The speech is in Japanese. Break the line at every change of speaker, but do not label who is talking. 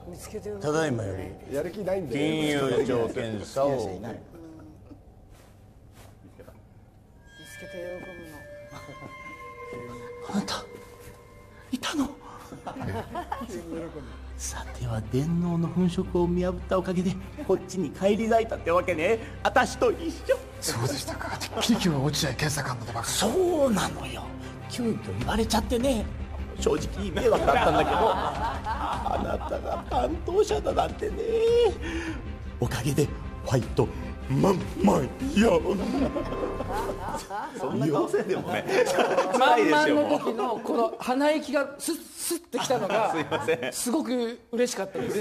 見つけてよ。
ただいまより
やる気ないんで。
金融庁検査を
見つけて喜ぶの。
あなたいたのさては電脳の粉飾を見破ったおかげでこっちに返り咲いたってわけね。私と一緒。
そうでしたか。てっきり今日は落合検査官の出番か。
そうなのよ。急遽言われちゃってね。正直迷惑だったんだけどあなたが担当者だなんてね。おかげでファイトまんまんよ。そんな顔せんでもね
満々の時のこの鼻息がスッスッってきたのが
すいません
すごく嬉しかったです。